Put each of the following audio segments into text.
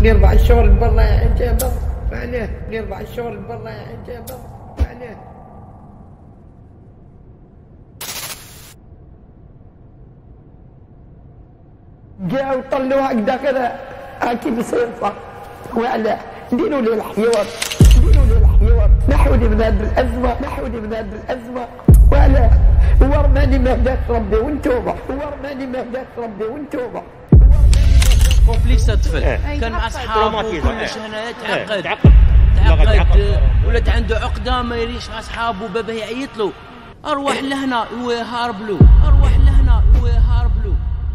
نربع الشغل برا يا جابر معناه نربع الشغل برا يا جابر معناه. جاء وطلعوا هكذا كذا هاكي بصيصة وعلى دينوا لي الحيوط دينوا لي الحيوط نحوني من هذه الأزمة نحوني من هذه الأزمة وعلى ورماني ما هداك ربي وانتوبة ورماني ما هداك ربي وانتوبة. كومبليكس طفل كان مع اصحابه كل شهر تعقد ولات عنده عقده ما يريش مع اصحابه باباه يعيط له اروح لهنا هو هارب له اروح لهنا هو هارب له.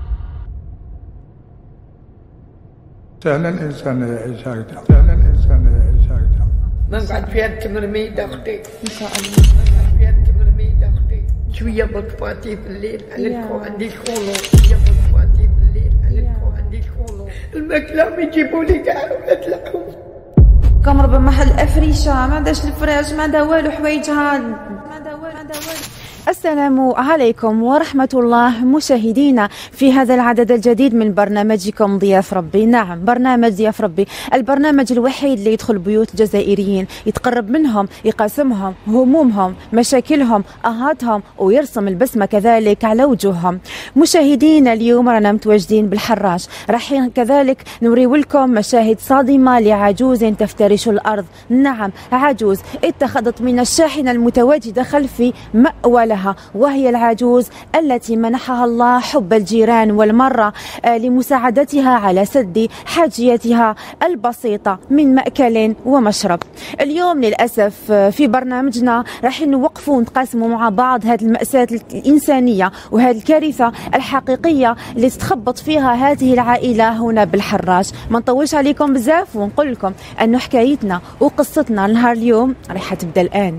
سهل الانسان يعيش هكذا سهل الانسان يعيش هكذا. ما نقعد فيها التمرميد اختي ان شاء الله ما نقعد فيها التمرميد اختي شويه بطفاتي في الليل على الكو عندي الكولو شويه بطفاتي في الليل على الكو عندي الكولو الماكله يجيبوا لي كاع ولاد الحوم كنربى محل افريشه ما عندهاش الفراش ما عندها والو حوايجها ما عندها والو السلام عليكم ورحمة الله مشاهدينا في هذا العدد الجديد من برنامجكم ضياف ربي. نعم برنامج ضياف ربي البرنامج الوحيد اللي يدخل بيوت الجزائريين يتقرب منهم يقاسمهم همومهم مشاكلهم آهاتهم ويرسم البسمة كذلك على وجوههم. مشاهدينا اليوم رانا متواجدين بالحراش راح كذلك نوريو لكم مشاهد صادمة لعجوز تفترش الأرض. نعم عجوز اتخذت من الشاحنة المتواجدة خلف مأوى وهي العجوز التي منحها الله حب الجيران والمرة لمساعدتها على سد حاجيتها البسيطة من مأكل ومشرب. اليوم للأسف في برنامجنا راح نوقفوا ونتقاسموا مع بعض هذه المأساة الإنسانية وهذه الكارثة الحقيقية اللي تخبط فيها هذه العائلة هنا بالحراش. ما نطولش عليكم بزاف ونقول لكم أنه حكايتنا وقصتنا نهار اليوم راح تبدأ الآن.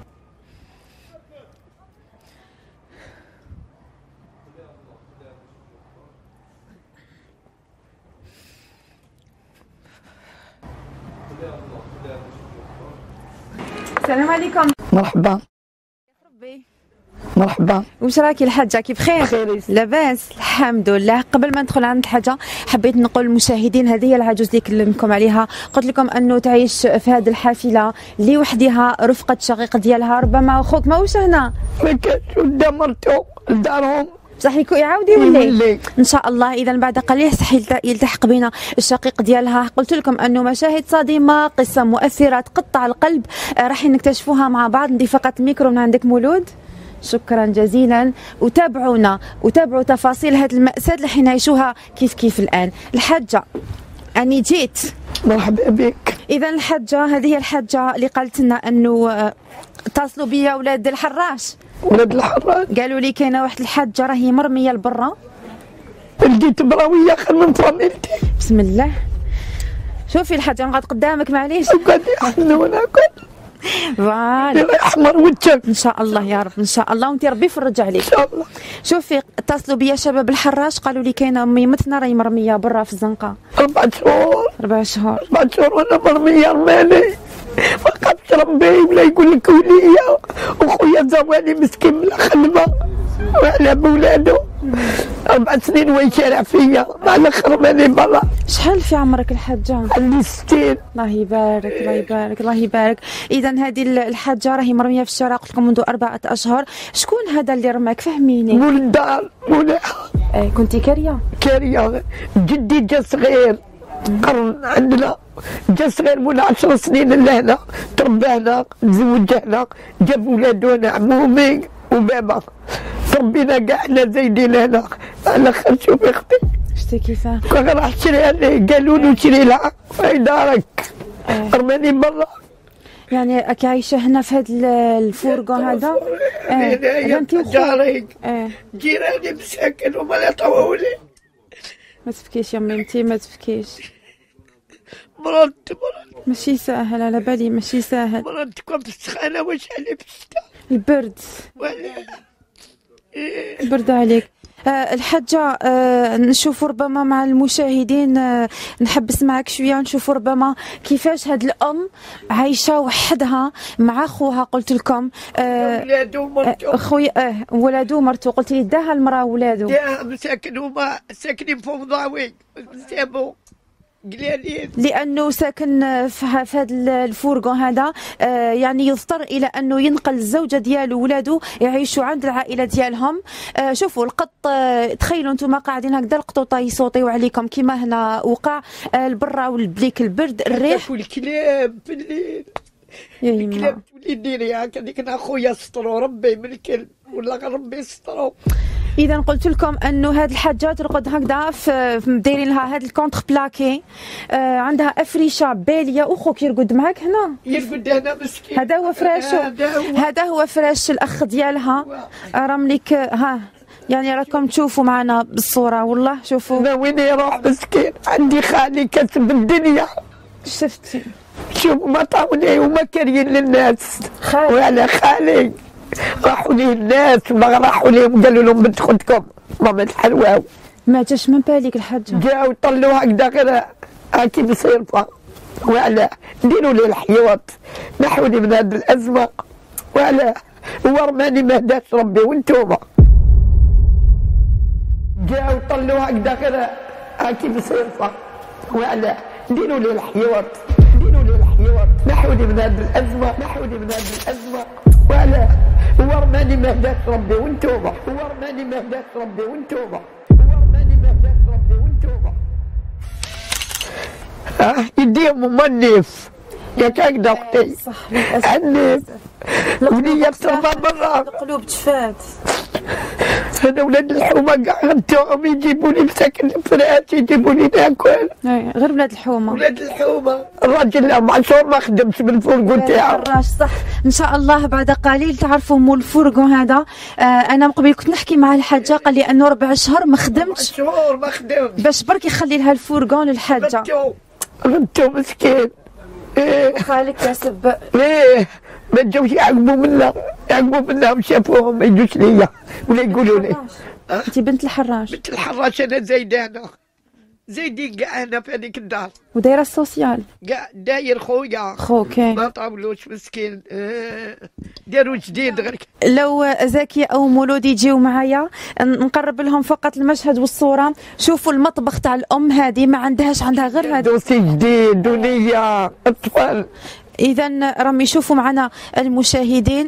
السلام عليكم. مرحبا مرحبا واش راكي الحاجه كي بخير؟ لاباس الحمد لله. قبل ما ندخل عند الحاجه حبيت نقول للمشاهدين هذه هي العجوز اللي كلمتكم عليها قلت لكم انه تعيش في هذه الحافله لوحدها رفقه شقيق ديالها ربما اخوك ماهوش هنا ما كانش ودا مرتو لدارهم بصح يعاود يولي ان شاء الله. اذا بعد قليل صح يلتحق بنا الشقيق ديالها. قلت لكم انه مشاهد صادمه قصه مؤثره تقطع القلب راح نكتشفوها مع بعض. ندي فقط الميكرو من عندك مولود. شكرا جزيلا وتابعونا وتابعوا تفاصيل هذه المأساة اللي حنعيشوها كيف الآن. الحاجة أني جيت مرحبا بك. إذا الحاجة هذه هي الحاجة اللي قالت لنا أنه اتصلوا بيا أولاد الحراش ولاد الحراش قالوا لي كاينة واحد الحاجة راهي مرمية لبرا لقيت براوية خير من فاميلتي. بسم الله شوفي الحاجة نقعد قدامك معليش وقعد يحنونا فوالا احمر وجهك ان شاء الله يا رب ان شاء الله وانت ربي يفرج عليك ان شاء الله. شوفي اتصلوا بيا شباب الحراش قالوا لي كاينه امي مثنى راهي مرميه برا في الزنقه 4 شهور 4 شهور 4 شهور وانا مرميه رماني ما قابش ربي ولا يقول لك وليا وخويا زواني مسكين من الخدمه وعلى بولادو 4 سنين وهو يشارع فيا مع الاخر رماني برا. شحال في عمرك الحاجه؟ عندي 60. الله يبارك الله يبارك الله يبارك. اذا هذه الحاجه راهي مرميه في الشارع قلت لكم منذ 4 أشهر. شكون هذا اللي رماك فهميني؟ مول الدار مولاها. كنتي كاريه؟ كاريه جدي جا صغير قرن عندنا جا صغير مولا 10 سنين لهنا تربانا تزوج هنا جاب ولادو هنا عمومي وبابا تربينا كاع حنا زايدين هنا على خير. شوفي اختي شتي كيفاه كون راح تشريها لي قالوا له شري لها في دارك رماني برا. يعني راكي عايشه هنا في هذا الفورغو هذا؟ انت جاري جيراني مساكن وما لا طوولي. ما تبكيش يا ميمتي ما تبكيش. مرضت ماشي ساهل على بالي ماشي ساهل. مرضت كون في السخانه واش علي في الشتاء البرد برد عليك. الحاجة نشوفوا ربما مع المشاهدين نحبس معك شوية نشوفوا ربما كيفاش هاد الأم عايشة وحدها مع خوها. قلت لكم ولادو ومرتو خويا ولادو ومرتو قلت لي داها المرأة وولادو داها مساكن هما ساكنين في فوضاوي سابو قلالين لانه ساكن في هذا الفورغون هذا. يعني يضطر الى انه ينقل الزوجه ديالو وولادو يعيشوا عند العائله ديالهم. شوفوا القط، تخيلوا انتم قاعدين هكذا القطوطه يصوتيو عليكم كيما هنا وقع البرا والبليك البرد الريح والكلاب في الليل. يا يما الكلاب تولي ديري هكا ديك اخويا سطرو ربي من الكلب ولا ربي يسطرو. اذا قلت لكم انه هاد الحاجه ترقد هكذا دايرين لها هاد الكونتر بلاكي. عندها افريشه باليه. اخوك يرقد معاك هنا، يرقد هنا مسكين. هذا هو فراشو، هذا هو فراش الاخ ديالها. رملك ها، يعني راكم تشوفوا معنا بالصوره والله. شوفوا انا وين يروح مسكين، عندي خالي كسب الدنيا. شفتي شوف ما طاولي وما كاريين للناس. وعلى خالي راحوا ليه الناس ولا راحوا ليهم قالوا لهم بنت خدكم ماما الحلواو. ما جاش من بالك الحاجه؟ جاو طلعوا هكذا غير هاكي بصيرفه. وعلى ديروا لي الحيوط نحوني من هذه الازمه. وعلى هو رماني ما هداش ربي وانتوما. جاو طلعوا هكذا غير هاكي بصيرفه. وعلى ديروا لي الحيوط، ديروا لي الحيوط نحوني من هذه الازمه، نحوني من هذه الازمه. وعلى هو رماني ما هداش ربي وانتوما، هو رماني ما هداش ربي وانتوما، هو رماني ما هداش ربي وانتوما. يديهم هما النيف ياك هكذا اختي. صح للاسف. النيف وليا تربى برا. القلوب تفات. هذا ولاد الحومه كاع غدوهم يجيبوا لي مساكن الفراش يجيبوا لي ناكل. غير ولاد الحومه. ولاد الحومه الراجل له 10 شهور ما خدمش بالفرقو تاعو. الراش صح. ان شاء الله بعد قليل تعرفوا مول الفرقو هذا. انا من قبل كنت نحكي مع الحاجه قال لي انه 4 شهور ما خدمش. 4 شهور ما خدمش باش برك يخلي لها الفرقو للحاجه. غدو مسكين. خالك كاسب. ليه ما جاوش يعقبوا منا، يعقبوا منهم شافوهم ما يجوش ليا ولا يقولوا لي. انت بنت الحراش. بنت الحراش انا زايدانه زايدين كاع هنا في هذيك الدار. ودايره السوسيال كاع داير خويا خوك. ما طاولوش مسكين. داروا جديد غير. لو زكي او مولود يجيو معايا نقرب لهم فقط المشهد والصوره. شوفوا المطبخ تاع الام هذه ما عندهاش، عندها غير هذا دوسي جديد دنيا اطفال. اذا راهم يشوفوا معنا المشاهدين.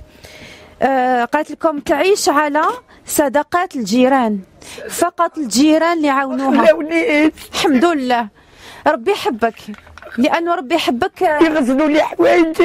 قالت لكم تعيش على صدقات الجيران، فقط الجيران اللي عاونوها. الحمد لله ربي يحبك، لانه ربي يحبك. يغسلوا لي حوايجي.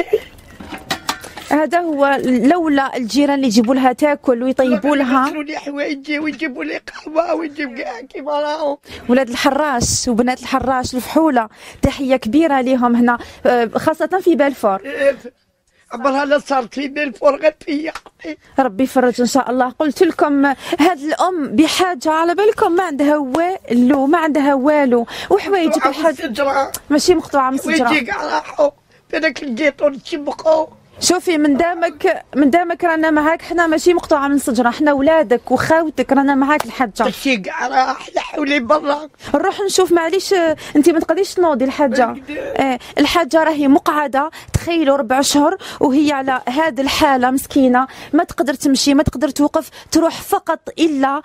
هذا هو، لولا الجيران اللي يجيبوا لها تاكل ويطيبوا لها. يغسلوا لي حوايجي ويجيبوا لي قهوه ويجيب كاع كيما راهم. ولاد الحراش وبنات الحراش الفحوله تحيه كبيره لهم هنا، خاصه في بلفور. عمرها لا صارت في بلفور غير فيا. ربي يفرج ان شاء الله. قلت لكم هاد الام بحاجه، على بالكم ما عندها والو، ما عندها والو، وحوايجك الحاجه ماشي مقطوعه من السجره. ويجي كاع راحوا في هذاك الجيطون تشبقوا. شوفي من دامك رانا معاك، حنا ماشي مقطوعه من السجره، حنا ولادك وخاوتك رانا معاك الحاجه. الشي كاع راح لحولي برا. نروح نشوف. معليش انت ما تقدريش تنوضي الحاجه. الحاجه راهي مقعده، تخيلوا 4 شهور وهي على هذه الحاله مسكينه، ما تقدر تمشي، ما تقدر توقف، تروح فقط الا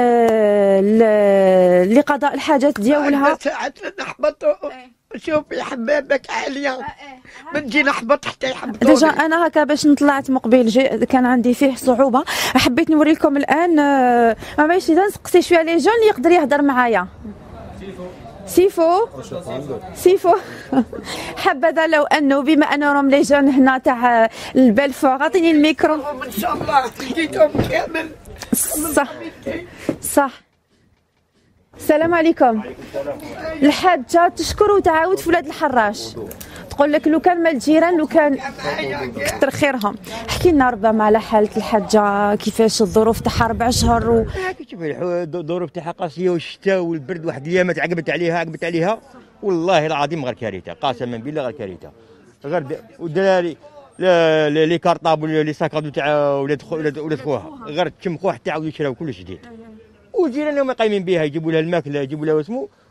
لقضاء الحاجات ديالها. ساعات نحبطوا. شوفي حبابك عاليه من نجي نحبط حتى يحبطوني. ديجا انا هكا باش طلعت مقبل كان عندي فيه صعوبه. حبيت نوري لكم الان. ما باش نسقسي شويه لي جون اللي يقدر يهضر معايا. سيفو حبذا لو انه بما انه راهم لي جون هنا تاع البلفور. عطيني الميكرو. ان شاء الله لقيتهم كامل. صح. السلام عليكم. الحاجه تشكر وتعاود في ولاد الحراش، تقول لك لو كان مال الجيران لو كان كتر خيرهم. احكي لنا ربما على حاله الحاجه، كيفاش الظروف تاعها 4 شهور شوفي الظروف تاعها قاسيه، والشتاء والبرد. واحد الايامات عقبت عليها والله العظيم غير كارثه، قسما بالله غير كارثه. غير والدراري لي كارطابل لي ساكادو تاع ولاد خوها غير تشمخوا حتى عاودوا يشراو كلش جديد. وجيرانهم قايمين بها، يجيبوا لها الماكله، يجيبوا لها واسمو،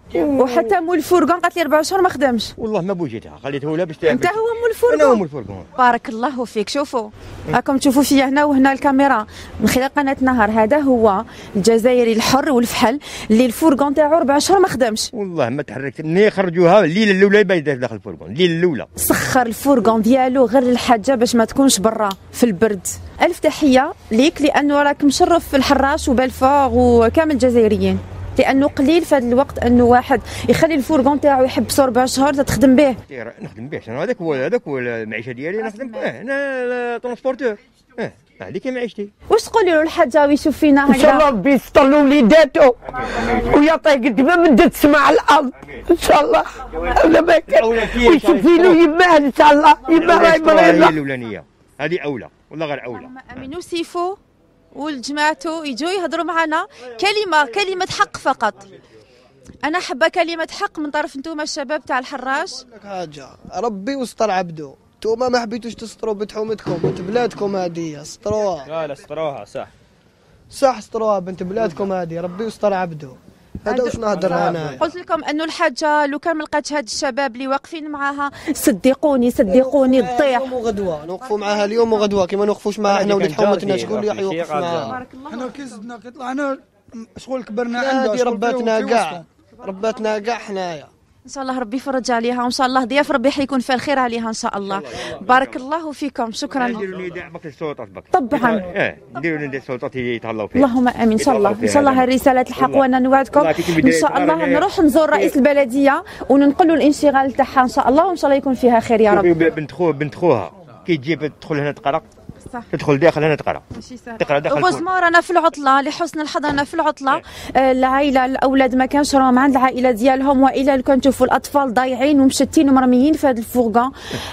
وحتى مول الفورقون قالت لي 4 شهور ما خدمش. والله ما بوجيتها خليته لا باش انت هو مول الفورقون؟ انا هو مول الفورقون. بارك الله فيك. شوفوا راكم تشوفوا فيا هنا وهنا الكاميرا من خلال قناه نهار. هذا هو الجزائري الحر والفحل اللي الفورقون تاعو 4 شهور ما خدمش. والله ما تحركت مني خرجوها الليله الاولى بايده داخل الفورقون الليله الاولى. سخر الفورقون ديالو غير الحاجه باش ما تكونش برا في البرد. الف تحيه ليك لانه راك مشرف في الحراش وبالفور وكامل الجزائريين، لانه قليل في هذا الوقت انه واحد يخلي الفورغون تاعو يحبسو 4 شهور تخدم به. نخدم به شنو هذاك هو المعيشه ديالي نخدم به. انا ترونسبورتور هذيك معيشتي. واش تقولي له الحاجه ويشوف فينا هكذا؟ ان شاء الله ربي يستر له وليداته ويعطيه قد ما مدت تسمع الارض ان شاء الله. هذا ما كان ويشوف له يماه ان شاء الله. يماه راهي مريضه. الاولانيه هذه اولى والله غير اولى. امين وسيفو والجماعته يجوا يهضروا معنا كلمه حق فقط. انا حابه كلمه حق من طرف نتوما الشباب تاع الحراش. حاجه ربي وستر عبده، نتوما ما حبيتوش تستروا بتحومتكم بنت بلادكم هذه استروها. لا استروها صح استروها بنت بلادكم هذه، ربي وستر عبده. هذا واش نهضر انا. قلت لكم انه الحاجه لو كان ما لقاتش هاد الشباب اللي واقفين معاها صدقوني تضيع. اليوم وغدوه نوقفوا معاها اليوم وغدوه كما نوقفوش معها حنا ولاد حومتنا. شكون اللي يوقف معاها؟ حنا كي زدنا كي طلعنا شغل كبرنا عندها. هذه رباتنا كاع حنايا. ان شاء الله ربي يفرج عليها وان شاء الله ضياف ربي حيكون فيها الخير عليها ان شاء الله. بارك الله فيكم. شكرا. نديروا نداء بك السلطات بك. طبعا نديروا نداء السلطات يتهلاو فيه. اللهم امين. ان شاء الله ان شاء الله الرساله تلحق. وانا نوعدكم ان شاء الله نروح نزور رئيس البلديه وننقل له الانشغال تاعها ان شاء الله وان شاء الله يكون فيها خير يا رب. بنت خوها كي تجي تدخل هنا تقرا صح. تدخل داخل هنا تقرا داخل. غزمه رانا في العطله لحسن الحظ رانا في العطله. العائله الاولاد ما كانش راهم عند العائله ديالهم والا كان تشوفوا الاطفال ضايعين ومشتين ومرميين في هذا الفورغون.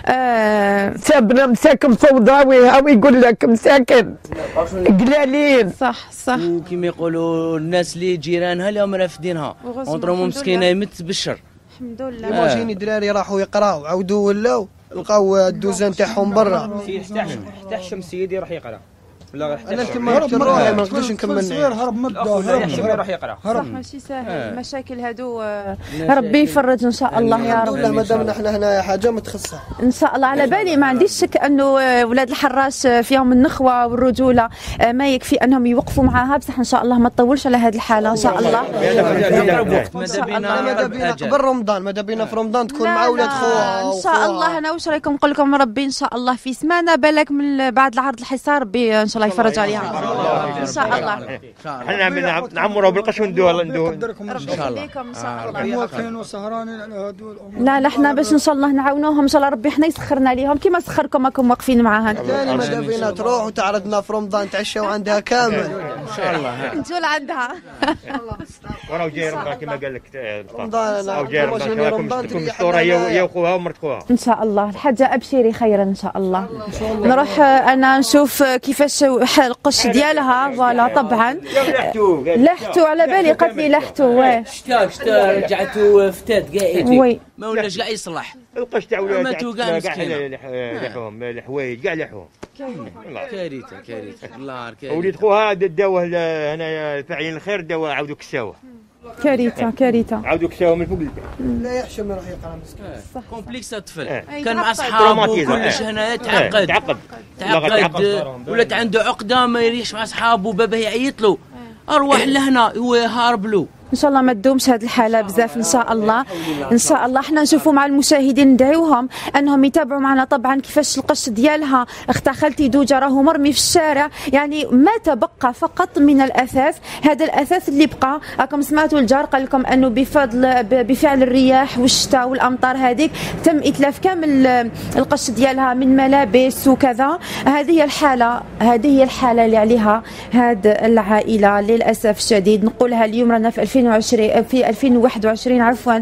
سابنا مساكن فوضوي هاو يقول لك مساكن قلالين. صح وكما يقولوا الناس اللي جيرانها اللي هم رافدينها اونطرومون مسكينه يمت بالشر. الحمد لله. ايماجيني دراري راحوا يقراو عاودوا ولاو لقاو الدوزان تاعهم برا. حتى حشم سيدي راح يقرا ولا انا كما قلت روحي ما نقدرش نكمل. هرب من الدار يروح يقرا. صح ماشي ساهل. المشاكل هادو ربي يفرج ان شاء الله يا رب. لا مادام احنا هنايا حاجه ما تخصها ان شاء الله. على بالي ما عنديش شك انه ولاد الحراش فيهم النخوه والرجوله ما يكفي انهم يوقفوا معاها بصح ان شاء الله ما تطولش على هذه الحاله ان شاء الله. ماذا بينا قبل رمضان ماذا بينا في رمضان تكون مع ولاد خوها ان شاء الله. انا واش رايكم نقول لكم ربي ان شاء الله في سمانه بالك من بعد العرض الحصار ربي ان شاء الله يفرج عليها ان شاء الله. احنا نعمروها بالقش وندوها ربي يخليكم ان شاء الله. موافقين وسهرانين على هذول لا احنا باش ان شاء الله نعاونوهم ان شاء الله ربي حنا يسخرنا ليهم كما سخركم راكم واقفين معاها. ثاني ماذا بينا تروح وتعرضنا في رمضان تعشاو عندها كامل ان شاء الله. نجوا لعندها وراه جاي رمضان كما قال لك رمضان. او جاي رمضان تكون مستوره هي وخوها ومرت خوها ان شاء الله. الحاجه ابشري خيرا ان شاء الله. نروح انا نشوف كيفاش القش ديالها. فوالا طبعا لحتو على بالي قالت لي لحتو. شتا رجعتو فتات كاع وي ما ولاش كاع يصلح القش تاع ماتوا كاع لحوهم الحوايج كاع لحوهم. كارثه الله كارثه. وليد خوها داوه هنايا فاعلين الخير داوه عاودوا كساوه. كارثه عاودوا كساوه من فوق لا يحشم يروح يقرا مسكين. كومبلكس الطفل كان مع اصحابه كلش هنا تعقد ولات عنده عقده ما يريحش مع اصحابه باباه يعيط له اروح لهنا هو هارب له. ان شاء الله ما تدومش هذه الحاله بزاف ان شاء الله. ان شاء الله احنا نشوفوا مع المشاهدين ندعيوهم انهم يتابعوا معنا طبعا كيفاش القش ديالها. اختها خالتي دوجه راهو مرمي في الشارع يعني ما تبقى فقط من الاثاث. هذا الاثاث اللي بقى راكم سمعتوا الجار قال لكم انه بفعل الرياح والشتاء والامطار هذيك تم اتلاف كامل القش ديالها من ملابس وكذا. هذه هي الحاله اللي عليها هذه العائله للاسف الشديد. نقولها اليوم رانا في 2021 عفوا.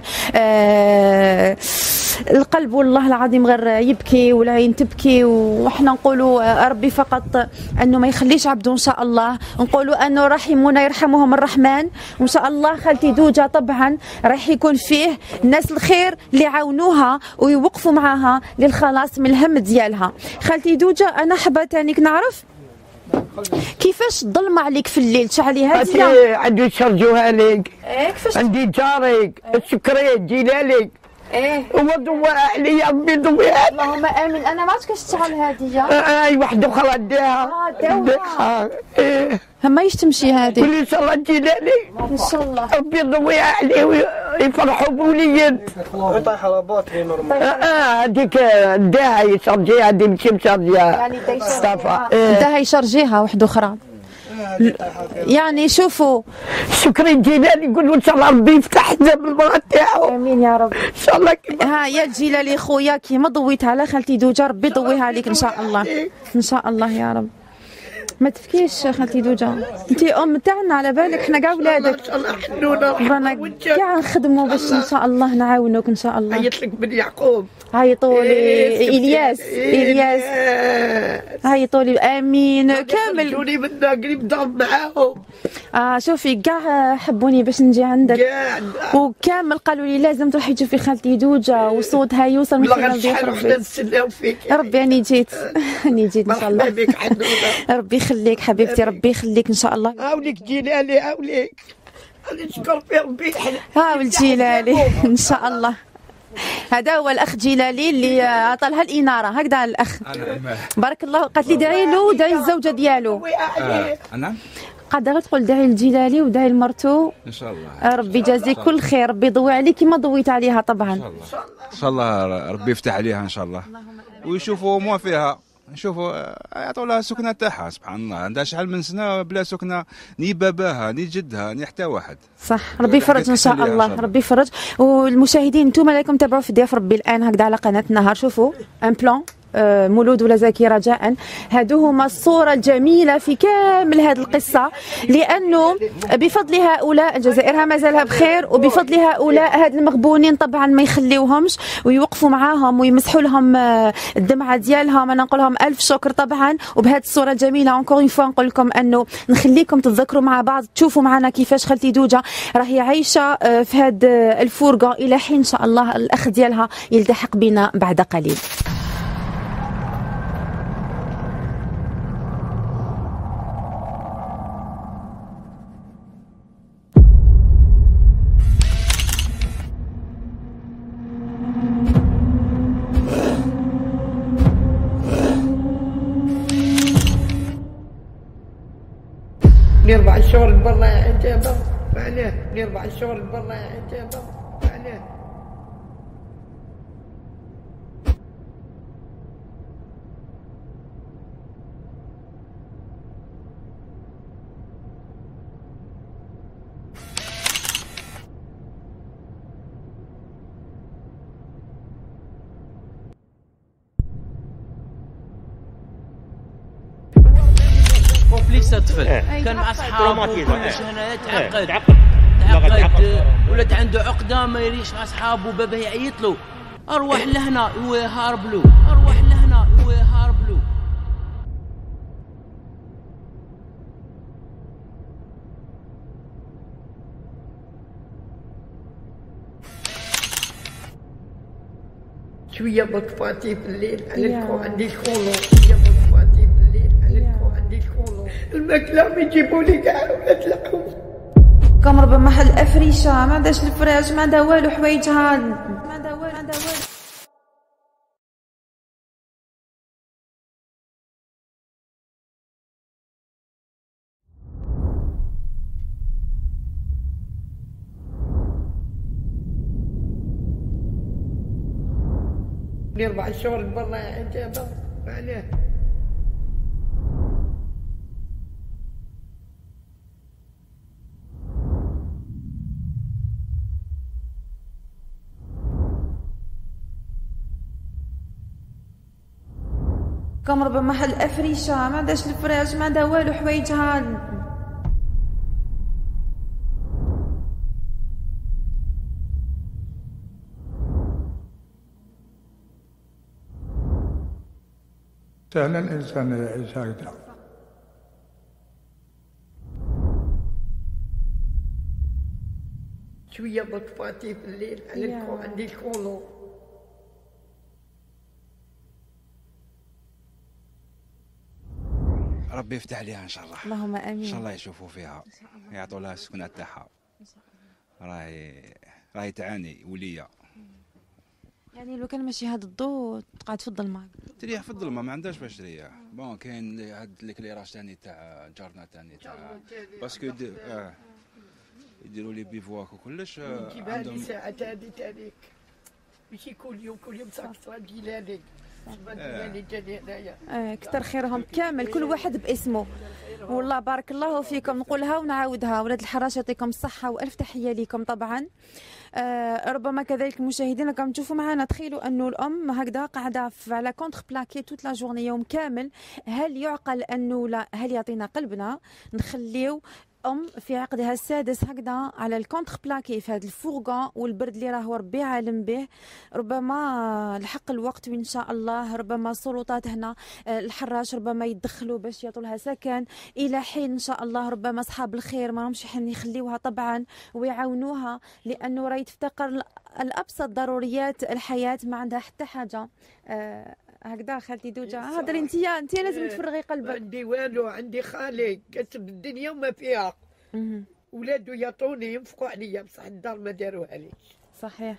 القلب والله العظيم غير يبكي والعين تبكي وحنا نقولوا ربي فقط انه ما يخليش عبده ان شاء الله. نقولوا انه رحمونا يرحمهم الرحمن وان شاء الله خالتي دوجه طبعا راح يكون فيه الناس الخير اللي يعاونوها ويوقفوا معاها للخلاص من الهم ديالها. خالتي دوجه انا حابه تانيك نعرف كيفاش ظلمة عليك في الليل؟ شعلي هاديه عندو يشرجوها لك ايه كيفاش؟ عندي جاري السكري جيلالي هو ضوى عليا ربي ضوي عليا. اللهم امين. انا ما عرفتش كتشتغل هذه. اي واحده اخرى داها داوها. ايه ما ايش تمشي هذه؟ قولي ان شاء الله جيلالي ان شاء الله. ربي يضوي عليه ويفرحوا بوليد. طايحه على باطري نورمال. هذيك داها يشرجيها هذه ماشي مشرجيها يعني مصطفى. دا يشرجيها واحده اخرى. يعني شوفوا شكري جيلاني يقول له ان شاء الله ربي يفتح حزام المراه تاعو امين يا رب. ان شاء الله. ها يا الجلالي خويا كيما ضويت على خالتي دوجه ربي يضويها عليك ان شاء الله. ان شاء الله يا رب. ما تبكيش خالتي دوجه، انت ام تاعنا على بالك، حنا كاع ولادك ان شاء الله حنونه رانا كاع نخدموا باش ان شاء الله نعاونوك ان شاء الله. عيط لك بن يعقوب عيطوا لي الياس عيطوا لي امين كامل. جوني منا قريب ضرب معاهم. شوفي كاع حبوني باش نجي عندك كاع وكامل قالوا لي لازم تروحي تشوفي خالتي دوجه وصوتها يوصل من والله خلال شحال ضيوف وحده ربي. نستناو فيك ربي اني جيت اني جيت ان شاء الله. مرحبا بك حنونه. ربي يخليك حبيبتي، ربي يخليك ان شاء الله. هاوليك جيلالي هاوليك نشكر في ربي. ها والجيلالي ان شاء الله. هذا هو الاخ جيلالي اللي عطالها الاناره هكذا الاخ. بارك الله. قالت لي دعي له ودعي الزوجه ديالو. نعم قادره تقول دعي الجيلالي ودعي لمرته ان شاء الله. ربي يجازيك كل خير، ربي يضوي عليك كما ضويت عليها طبعا. ان شاء الله ربي يفتح عليها ان شاء الله ويشوفوا ما فيها، نشوفوا يعطوا لها السكنه تاعها. سبحان الله عندها شحال من سنه بلا سكنه، ني باباها ني جدها ني حتى واحد. صح ربي يفرج ان شاء الله، ربي يفرج. والمشاهدين انتم راكم تابعوا في ضياف ربي الان هكذا على قناه النهار. شوفوا ان بلان مولود ولا زكي رجاء، هادو هما الصورة الجميلة في كامل هذه القصة، لأنه بفضل هؤلاء الجزائر ما زالها بخير، وبفضل هؤلاء هاد المغبونين طبعا ما يخليوهمش ويوقفوا معاهم ويمسحوا لهم الدمعة ديالهم. أنا نقول لهم ألف شكر طبعا. وبهذه الصورة الجميلة أونكور اون فوا نقول لكم أنه نخليكم تتذكروا مع بعض، تشوفوا معنا كيفاش خالتي دوجة راهي عايشة في هاد الفورقة إلى حين إن شاء الله الأخ ديالها يلتحق بنا بعد قليل. نربع الشغل برا يا عجابة عليه، نربع الشغل برا يا عجابة عليه. كومبليكس الطفل كان مع اصحابه كلش هنا تعقد ولات عنده عقده ما يريش مع اصحابه، باباه يعيط له اروح لهنا هو هارب له، اروح لهنا هو هارب له. شوية بطفاتي في الليل على عندي الكولو، شوية بطفاتي في الليل على عندي الكولو، الماكلة يجيبوا لي كاع ولاد العم. كنربى محل افريشه ما عندهاش الفراش ما عندها والو، حوايجها ما عندها والو. نربع الشغل برا يا عجابة عليه. كنربى محل افريشه ما عندهاش الفراش ما عندها والو، حوايجها سهل الإنسان يعيش هكذا. شوية بطفاتي في الليل على عندي الكولو. ربي يفتح عليها ان شاء الله. اللهم امين. ان شاء الله يشوفوا فيها، يعطوا لها السكنه تاعها. راهي تعاني ولية. يعني لو كان ماشي هذا الضوء تقعد في الظلمه. تريح في الظلمه ما عندهاش باش تريح. بون كاين هاد الكليراج ثاني تاع جارنا ثاني تاع باسكو يديروا لي بيفواك وكلش. جيبها لي ساعات هذه تانيك ماشي كل يوم ساكسرا ديالك. كتر خيرهم كامل كل واحد باسمه. والله بارك الله فيكم، نقولها ونعاودها. ولاد الحراش يعطيكم الصحه والف تحيه ليكم طبعا. ربما كذلك المشاهدين راكم تشوفوا معنا، تخيلوا انه الام هكذا قاعده على كونتر بلاكي توت لا جورني يوم كامل. هل يعقل انه لا؟ هل يعطينا قلبنا نخليو ام في عقدها السادس هكذا على الكونتر بلاكي في هذا الفورغون والبرد اللي راهو ربي عالم به؟ ربما لحق الوقت وان شاء الله ربما السلطات هنا الحراش ربما يدخلوا باش يعطوا لها سكن الى حين ان شاء الله. ربما اصحاب الخير ما راهمش حين يخليوها طبعا ويعاونوها، لانه راهي تفتقر الابسط ضروريات الحياه، ما عندها حتى حاجه. هكذا خالتي دوجا هضري انت لازم تفرغي قلبك. عندي والو، عندي خالي كتب الدنيا وما فيها. ولادو يعطوني ينفقوا عليا بصح الدار ما داروها لي. صحيح.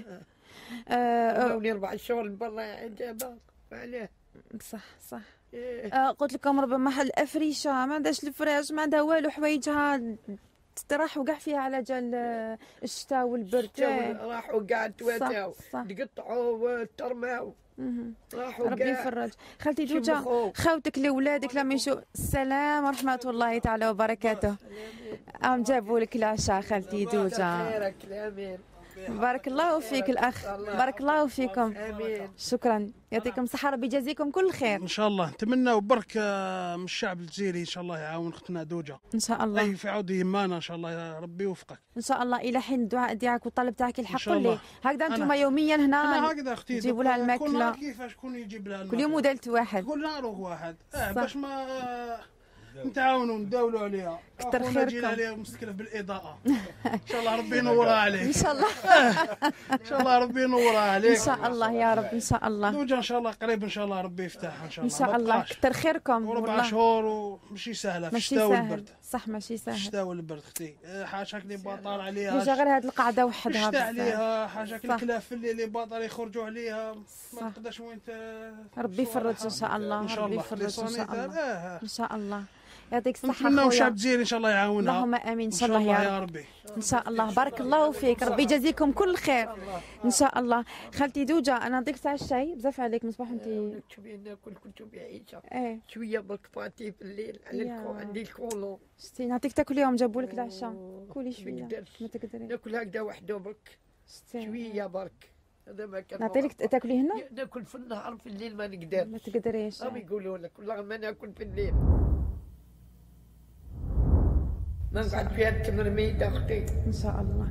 ولي 4 شهور برا عجبه علاه. صح. قلت لكم ربما محل افريشه ما عندهاش الفراش، ما عندها والو، حوايجها تراحوا كاع فيها على جال الشتاء والبرد. راحوا كاع تواتاو تقطعوا ترماو. ربي يفرج. خالتي دوجا خوتك لولادك لما يشوف السلام ورحمه الله تعالى وبركاته. جابوا لك العشاء خالتي دوجا. بارك الله فيك الاخ، بارك الله فيكم. شكرا، يعطيكم الصحه، ربي يجازيكم كل خير ان شاء الله. نتمنى برك من الشعب الجزائري ان شاء الله يعاون اختنا دوجا ان شاء الله. اي في عود يمانا ان شاء الله، يا ربي يوفقك ان شاء الله. الى حين الدعاء ديالك والطلب تاعك الحق لي هكذا. انتم يوميا هنا انا هكذا اختي تجيبوا لها الماكله كيفاش شكون يجيب لها كل يوم ودلت واحد، كل نهار واحد باش ما نتعاونوا نداولوا عليها. كتر خيركم. جينا عليها مستكلف بالاضاءه ان شاء الله ربي ينورها عليك ان شاء الله. ان شاء الله ربي ينورها عليك ان شاء الله يا رب. ان شاء الله دوجا ان شاء الله قريب ان شاء الله ربي يفتحها ان شاء الله. ان شاء الله كتر خيركم. و4 شهور وماشي سهله في الشتاء والبرد. صح ماشي سهل الشتاء والبرد اختي. حاجه اللي باطل عليها ديجا غير هاد القعده وحدها الشتاء عليها حاجه الكلاف اللي باطل يخرجوا عليها ما نقدرش وين ربي يفرج ان شاء الله. ربي يفرج ان شاء الله. ان شاء الله يعطيك الصحة نتمنى الشعب الجزائري ان شاء الله يعاونها. اللهم امين ان شاء الله يا ربي. ان شاء الله. بارك الله فيك، ربي يجازيكم كل خير ان شاء الله. خالتي دوجا انا نعطيك ساعه الشاي بزاف عليك مصباح انت شويه ناكل كنت بعيشه شويه بالكفاتي في الليل على عندي الكولون. شتي نعطيك تاكل يوم جابوا لك العشاء كولي شويه ما تقدريش ناكل هكذا وحده برك شويه برك. هذا ما كان نعطيلك تاكلي هنا. ناكل في النهار في الليل ما نقدر ما تقدريش. هم يقولوا لك والله ما ناكل في الليل ما نقعد فيها التمر ميدة أختي إن شاء الله.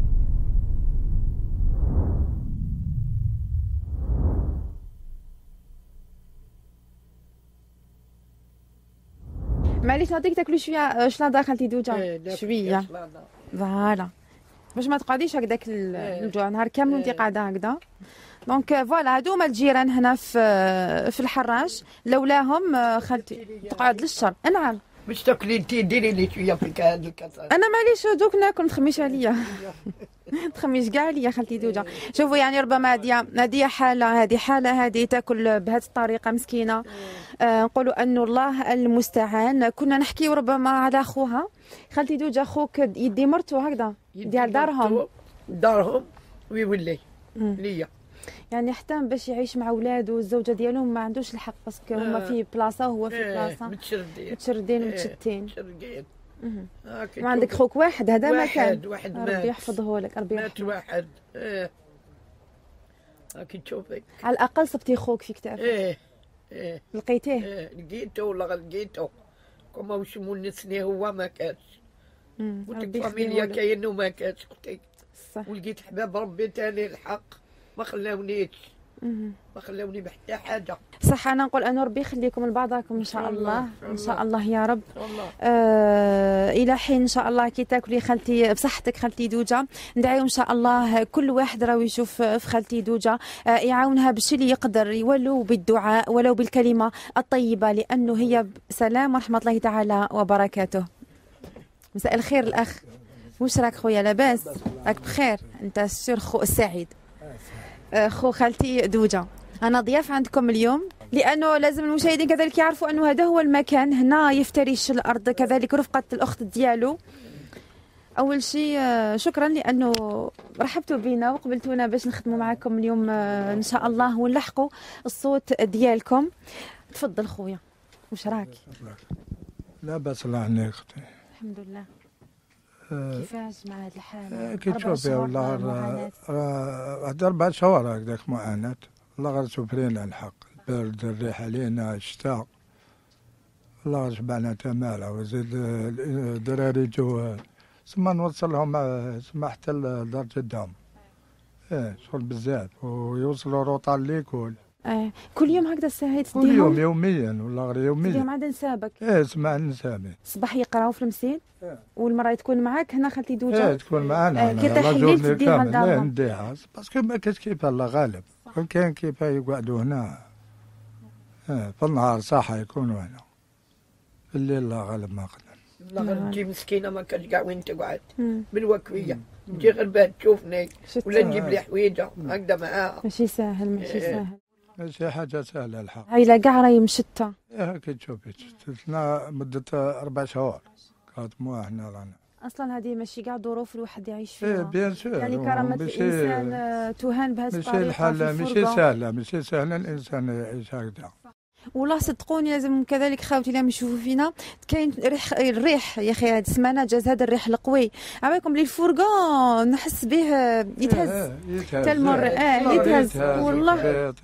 معليش نعطيك تاكلي شويه شلاضه خالتي دوجا شويه فوالا باش ما تقعديش هكذاك الجوع نهار كامل وانت قاعده هكذا. دونك فوالا هادو هما الجيران هنا في الحراش لولاهم خالتي تقعد للشر. نعم باش تاكلي انت ديري لي شويه في هذا الكاس. انا معليش دوك ناكل تخميش عليا تخميش كاع عليا خالتي دوجا. شوفوا يعني ربما هذه حاله هذه تاكل بهذه الطريقه مسكينه. نقولوا انه الله المستعان. كنا نحكيو ربما على اخوها خالتي دوجا. اخوك يدي مرتو هكذا ديال دارهم ويولي ليا يعني حتى باش يعيش مع ولادو الزوجه ديالهم ما عندوش الحق باسكو هما في بلاصه وهو في بلاصه متشردين ومتشتين. وعندك خوك واحد هذا ما كان واحد ربي يحفظه لك. ربي مات واحد هاكي تشوفي على الاقل صبتي خوك في كتافك. لقيتيه لقيته ولا لقيته كما واش مونسني هو ما كانش قلت فاميليا كاين وما كانش اختي ولقيت حباب ربي تاني الحق ما خلاونيش ما خلاوني بحتى حاجه. صح انا نقول انه ربي يخليكم لبعضكم ان شاء الله. ان شاء الله يا رب. الى حين ان شاء الله كي تاكلي خالتي بصحتك خالتي دوجا. ندعيو ان شاء الله كل واحد راه يشوف في خالتي دوجا يعاونها بالشيء اللي يقدر ولو بالدعاء ولو بالكلمه الطيبه لانه هي سلام ورحمه الله تعالى وبركاته. مساء الخير الاخ واش راك خويا لاباس؟ راك بخير؟ انت السور خو سعيد. خو خالتي دوجه، انا ضياف عندكم اليوم لانه لازم المشاهدين كذلك يعرفوا انه هذا هو المكان، هنا يفترش الارض كذلك رفقه الاخت ديالو. اول شيء شكرا لانه رحبتوا بينا وقبلتونا باش نخدموا معكم اليوم ان شاء الله ونلحقوا الصوت ديالكم. تفضل خويا، واش راك؟ لا بأس الله عنك اختي. الحمد لله. كيفاش مع هذه الحاله؟ كي تشوفي والله واحد 4 شهور هكذاك معاناة، والله غير سوفرينا الحق، البرد الريح علينا الشتاء، والله شبعنا تمالا. وزيد الدراري جو سما نوصل لهم سما حتى لدار جدهم. شغل بزاف ويوصلوا روطال ليكول. كل يوم هكذا ساعات كل يوم يوميا والله غير يوميا. اليوم عاد نسابك. سمع نسابي. الصباح يقراو في المسجد والمراه تكون معاك هنا خالتي دوجه. تكون معنا. كي تحليل تديها لا نديها باسكو ما كاينش كيفها الله غالب. كان كيفها يقعدوا هنا. في النهار صح يكونوا هنا. في الليل الله غالب ما قدر. والله غير تجي مسكينه ما كانش كاع وين تقعد بالوكويه، تجي غير باه تشوفني ولا نجيب لي حويجه هكذا معاها. ماشي ساهل ماشي ساهل. ماشي حاجه سهله الحق. عايله كاع راهي مشتة. كي تشوفي شفتنا مده 4 شهور كانت مو هنا رانا. اصلا هذه ماشي كاع ظروف الواحد يعيش فيها. بيان سور. يعني كرامه الانسان تهان بهذه الطريقه. ماشي الحال ماشي سهله الانسان يعيش هكذا. والله صدقوني لازم كذلك خاوتي لما يشوفوا فينا كاين الريح يا اخي هذه السمانه جاز هذا الريح القوي عبالكم لي الفرقان نحس به يتهز كالمر يتهز والله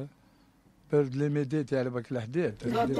برد لي ميديتي على باك الحديد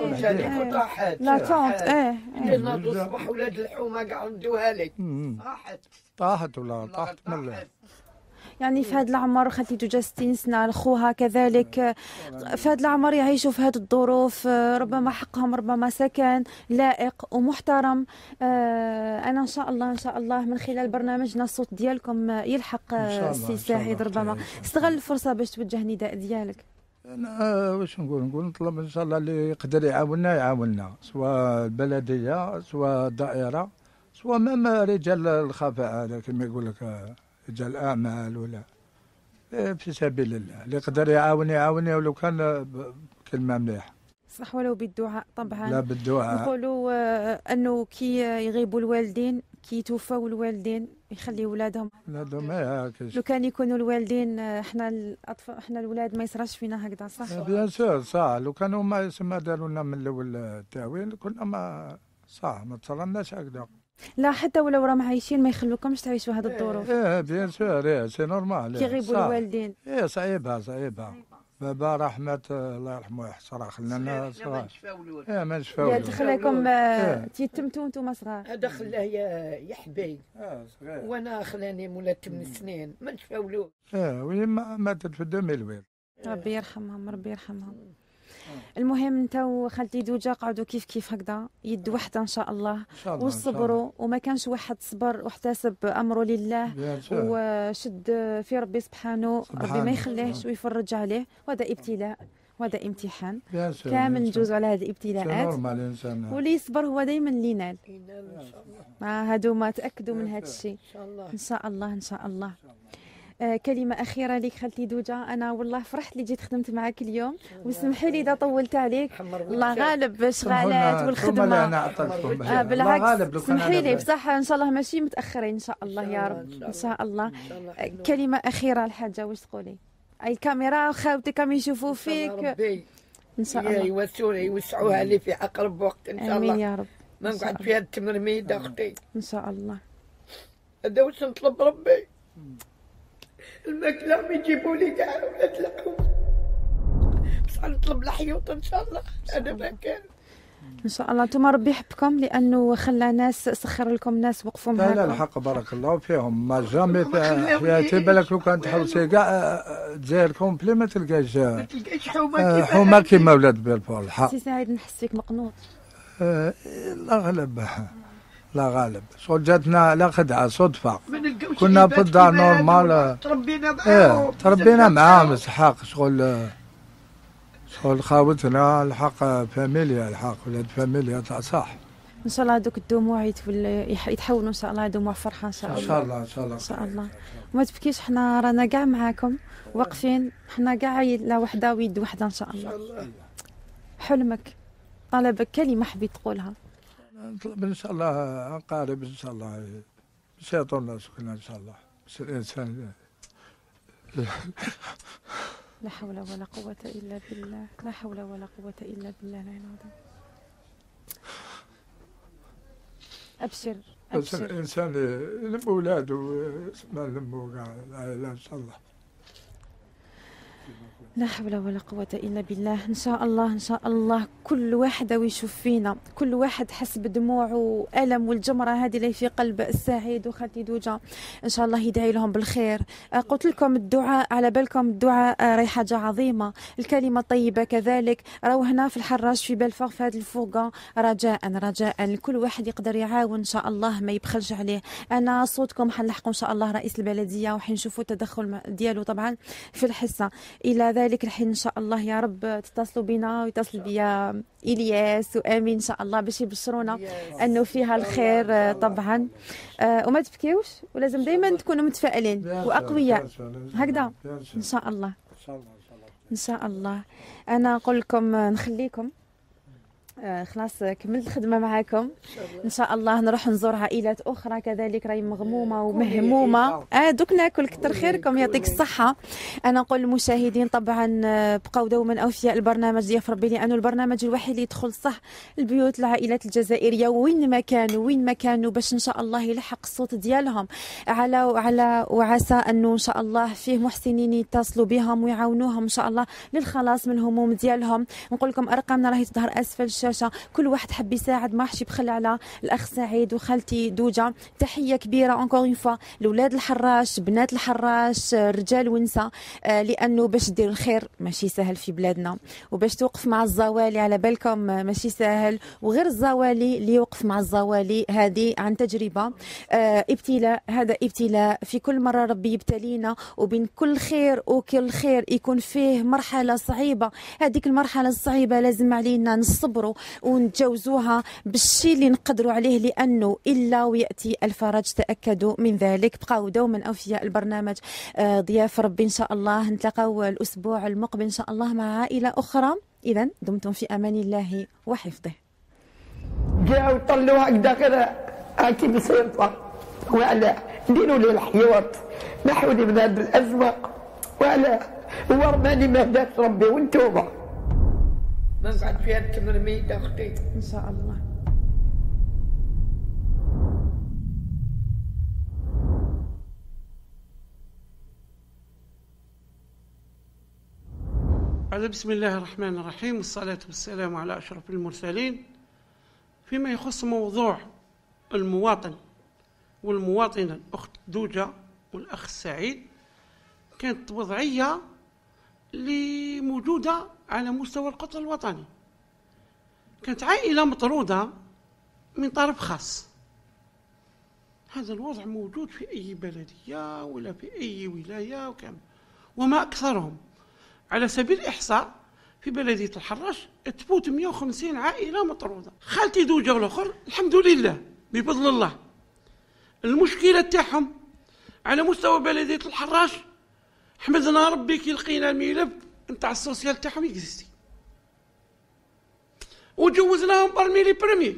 لا طونت ناضوا الصباح ولاد الحومه كاع ردوها لي طاحت ولا طاحت من يعني في هذا العمر خالتي دوجه 60 سنه خوها كذلك في هذا العمر يعيشوا في هذه الظروف ربما حقهم ربما سكن لائق ومحترم. انا ان شاء الله من خلال برنامجنا الصوت ديالكم يلحق السي سعيد ربما استغل الفرصه باش توجه نداء ديالك. انا واش نقول نطلب ان شاء الله اللي يقدر يعاوننا سواء البلديه سواء الدائره سواء مام رجال الخفاء هذا كما يقول لك رجال اعمال ولا في سبيل الله اللي يقدر يعاوني ولو كان كلمه مليحه. صح ولو بالدعاء طبعا. لا بالدعاء. نقولوا انه كي يغيبوا الوالدين كي يتوفوا الوالدين يخلي ولادهم هكاش. لو كان يكونوا الوالدين احنا الاطفال احنا الولاد ما يصراش فينا هكذا صح. بيان سور صح لو كانوا ما يسمى داروا لنا من الاول التعوين كنا ما صح ما تصرناش هكذا. لا حتى ولو راهم عايشين ما يخلوكمش تعيشوا هذه الظروف. بيان سور سي نورمال. كي يغيبوا الوالدين. صعيبه. بابا رحمة الله يرحمه يحصر خلانا صغار. ما نشفاولوش. خلاكم تيتمتوا انتم صغار. هذا خلاه يحبي. صغير. وانا خلاني مولا 8 سنين ما نشفاولوش. ويما ماتت في 2008. ربي يرحمهم. المهم انت وخالتي دوجه قعدوا كيف هكذا يد وحده ان شاء الله وصبروا وما كانش واحد صبر واحتسب امره لله وشد في ربي سبحانه ربي ما يخليهش ويفرج عليه وهذا ابتلاء وهذا امتحان كامل نجوز على هذه الابتلاءات واللي يصبر هو دائما اللي ينال. هادو ما تاكدوا من هذا الشيء ان شاء الله. كلمة أخيرة لك خالتي دوجة، أنا والله فرحت اللي جيت خدمت معك اليوم وسمحي لي إذا طولت عليك الله غالب بالشغالات والخدمة. بالعكس سمحي لي بصح إن شاء الله ماشي متأخرين إن شاء الله يا رب إن شاء الله. كلمة أخيرة الحاجة واش تقولي؟ أي كاميرا خاوتك كم يشوفوا فيك إن شاء الله يوسعوها لي في أقرب وقت إن شاء الله. آمين يا رب. ما نقعد فيها التمرميد أختي إن شاء الله. هذا واش نطلب ربي الماكلة يجيبوا لي كاع ولاد الحوم بصح نطلب الحيوط ان شاء الله. هذا ما كان ان شاء الله. انتم ربي يحبكم لانه خلى ناس سخر لكم ناس وقفوا معاكم. لا الحق بارك الله فيهم ما جامي في حياتي بالك لو كان تحوسي كاع الجزائر كومبلي ما تلقاش حومه كيما ولاد بلفور الحق. سي سعيد نحس فيك مقنوط. لا غالب شغل جاتنا على خدعه صدفه كنا في الدار نورمال تربينا معاهم اسحاق شغل خاوتنا الحق فاميليا الحق ولاد فاميليا تاع صح ان شاء الله هذوك الدموع يتحولوا ان شاء الله دموع فرحه ان شاء الله. ان شاء الله ان شاء الله ان شاء الله. وما تبكيش، حنا رانا كاع معاكم واقفين، حنا كاع لا وحده ويد وحده ان شاء الله. حلمك، طلبك، كلمه حبيت تقولها؟ نطلب ان شاء الله اقارب ان شاء الله باش يعطونا سكنه ان شاء الله، باش الانسان لا حول ولا قوة إلا بالله، لا حول ولا قوة إلا بالله العلي العظيم. أبشر بس أبشر. الانسان يلم اولاده ما يلموا كاع العائله ان شاء الله. لا حول ولا قوة إلا بالله. إن شاء الله إن شاء الله كل واحد ويشوف فينا، كل واحد حس بدموع وألم والجمرة هذه اللي في قلب السعيد وخالتي دوجة، إن شاء الله يدعي لهم بالخير. قلت لكم الدعاء على بالكم، الدعاء راهي حاجة عظيمة، الكلمة الطيبة كذلك. راهو هنا في الحراش في بلفاغ في هذه الفوقة رجاء كل واحد يقدر يعاون إن شاء الله، ما يبخلش عليه. أنا صوتكم حنلحقوا إن شاء الله رئيس البلدية وحنشوفوا التدخل ديالو طبعا في الحصة. إلى ذلك الحين ان شاء الله يا رب تتصلوا بنا ويتصل بيا الياس وامين ان شاء الله باش يبشرونا انه فيها الخير طبعا. وما تبكيوش، ولازم دائما تكونوا متفائلين واقوياء هكذا ان شاء الله. ان شاء الله. انا نقول لكم نخليكم خلاص كملت الخدمه معاكم ان شاء الله. نروح نزور عائلات اخرى كذلك راهي مغمومه ومهمومه. دوك ناكل كتر خيركم يعطيك الصحه. انا نقول للمشاهدين طبعا بقاو دوما اوفياء البرنامج ديال ربي، لانه البرنامج الوحيد اللي يدخل صح البيوت العائلات الجزائريه وين ما كانوا باش ان شاء الله يلحق الصوت ديالهم على وعسى انه ان شاء الله فيه محسنين يتصلوا بهم ويعاونوهم ان شاء الله للخلاص من الهموم ديالهم. نقول لكم ارقامنا راهي تظهر اسفل الشاشه، كل واحد حب يساعد ما حش يبخل على الاخ سعيد وخالتي دوجة. تحيه كبيره اونكور اون فوا لاولاد الحراش، بنات الحراش، رجال ونساء، لانه باش دير الخير ماشي سهل في بلادنا، وباش توقف مع الزوالي على بالكم ماشي سهل، وغير الزوالي اللي يوقف مع الزوالي هذه عن تجربه. ابتلاء، هذا ابتلاء، في كل مره ربي يبتلينا، وبين كل خير وكل خير يكون فيه مرحله صعيبه. هذيك المرحله الصعيبه لازم علينا نصبروا ونتجاوزوها بالشيء اللي نقدروا عليه، لانه الا وياتي الفرج، تاكدوا من ذلك. بقاو دوما اوفياء البرنامج ضياف ربي ان شاء الله. نتلاقاو الاسبوع المقبل ان شاء الله مع عائله اخرى. اذا دمتم في امان الله وحفظه. جاو طلعوا هكذا غير هاكي بسيطه، وعلى نديروا لي الحيوط نحوني من هذه الازمه، وعلى هو رماني ما هداش ربي وانتوما ما نقعد فيها التمر ميتة اختي ان شاء الله. بسم الله الرحمن الرحيم، والصلاة والسلام على أشرف المرسلين. فيما يخص موضوع المواطن والمواطنة الأخت دوجة والأخ سعيد، كانت وضعية اللي موجودة على مستوى القطر الوطني. كانت عائلة مطرودة من طرف خاص. هذا الوضع موجود في أي بلدية ولا في أي ولاية وكامل، وما أكثرهم. على سبيل الإحصاء في بلدية الحراش تفوت 150 عائلة مطرودة. خالتي دوجة والآخر الحمد لله بفضل الله المشكلة تاعهم على مستوى بلدية الحراش حمدنا ربي كي لقينا الملف نتاع السوسيال تاعهم يكزيستي، وجوزناهم برميلي برميل.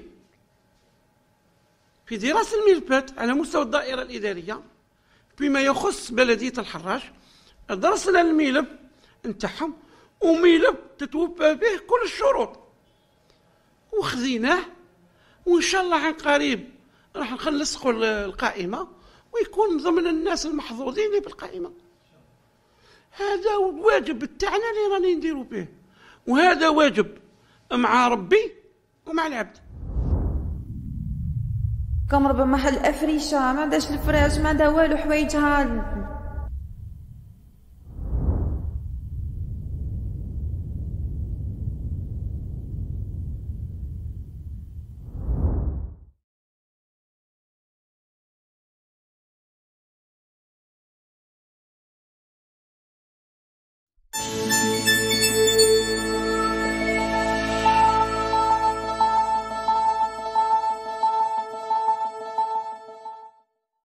في دراسة الملفات على مستوى الدائرة الإدارية فيما يخص بلدية الحراش درسنا الملف نتاعهم، وملف تتوفى به كل الشروط وخذيناه، وإن شاء الله عن قريب راح نخلصقوا القائمة ويكون ضمن الناس المحظوظين بالقائمة. هذا واجب تاعنا اللي راني نديروا به، وهذا واجب مع ربي ومع العبد. كم ربما محل افريشه ما عندهاش الفراش، ما عندها والو، حوايجها